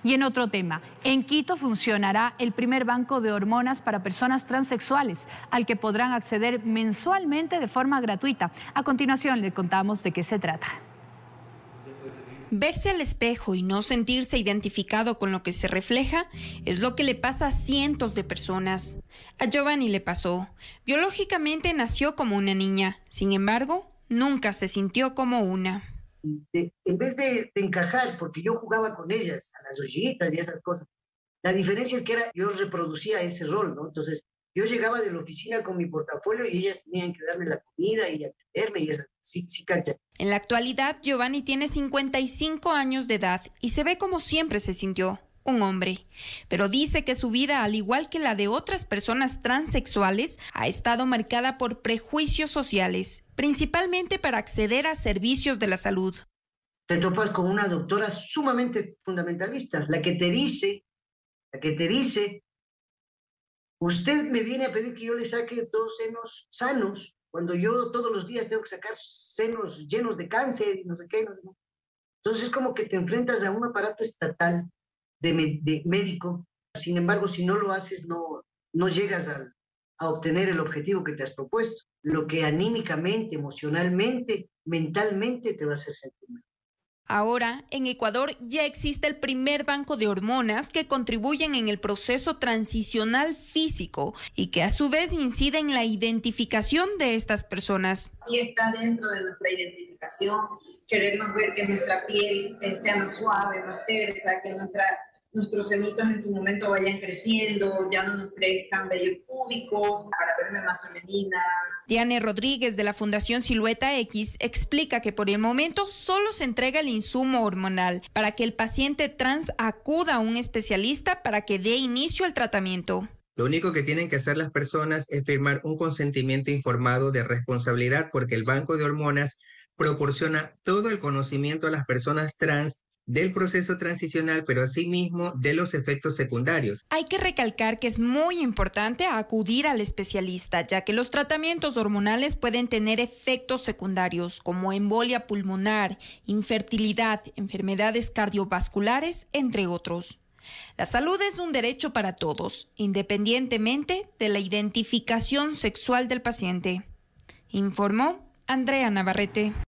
Y en otro tema, en Quito funcionará el primer banco de hormonas para personas transexuales, al que podrán acceder mensualmente de forma gratuita. A continuación le contamos de qué se trata. Verse al espejo y no sentirse identificado con lo que se refleja es lo que le pasa a cientos de personas. A Giovanni le pasó. Biológicamente nació como una niña, sin embargo, nunca se sintió como una. En vez de encajar, porque yo jugaba con ellas, a las ollitas y esas cosas, la diferencia es que yo reproducía ese rol, ¿no? Entonces, yo llegaba de la oficina con mi portafolio y ellas tenían que darme la comida y atenderme y esas, sí, cancha. En la actualidad, Giovanni tiene 55 años de edad y se ve como siempre se sintió, un hombre. Pero dice que su vida, al igual que la de otras personas transexuales, ha estado marcada por prejuicios sociales, principalmente para acceder a servicios de la salud. Te topas con una doctora sumamente fundamentalista, la que te dice, usted me viene a pedir que yo le saque 2 senos sanos, cuando yo todos los días tengo que sacar senos llenos de cáncer y no sé qué. Entonces es como que te enfrentas a un aparato estatal de médico. Sin embargo, si no lo haces, no llegas a obtener el objetivo que te has propuesto. Lo que anímicamente, emocionalmente, mentalmente te va a hacer sentir mal. Ahora, en Ecuador ya existe el primer banco de hormonas que contribuyen en el proceso transicional físico y que a su vez incide en la identificación de estas personas. Sí está dentro de nuestra identificación, querernos ver que nuestra piel sea más suave, más tersa, que nuestros senitos en su momento vayan creciendo, ya no nos crezcan vellos púbicos, para verme más femenina. Diane Rodríguez de la Fundación Silueta X explica que por el momento solo se entrega el insumo hormonal para que el paciente trans acuda a un especialista para que dé inicio al tratamiento. Lo único que tienen que hacer las personas es firmar un consentimiento informado de responsabilidad, porque el banco de hormonas proporciona todo el conocimiento a las personas trans del proceso transicional, pero asimismo de los efectos secundarios. Hay que recalcar que es muy importante acudir al especialista, ya que los tratamientos hormonales pueden tener efectos secundarios como embolia pulmonar, infertilidad, enfermedades cardiovasculares, entre otros. La salud es un derecho para todos, independientemente de la identificación sexual del paciente. Informó Andrea Navarrete.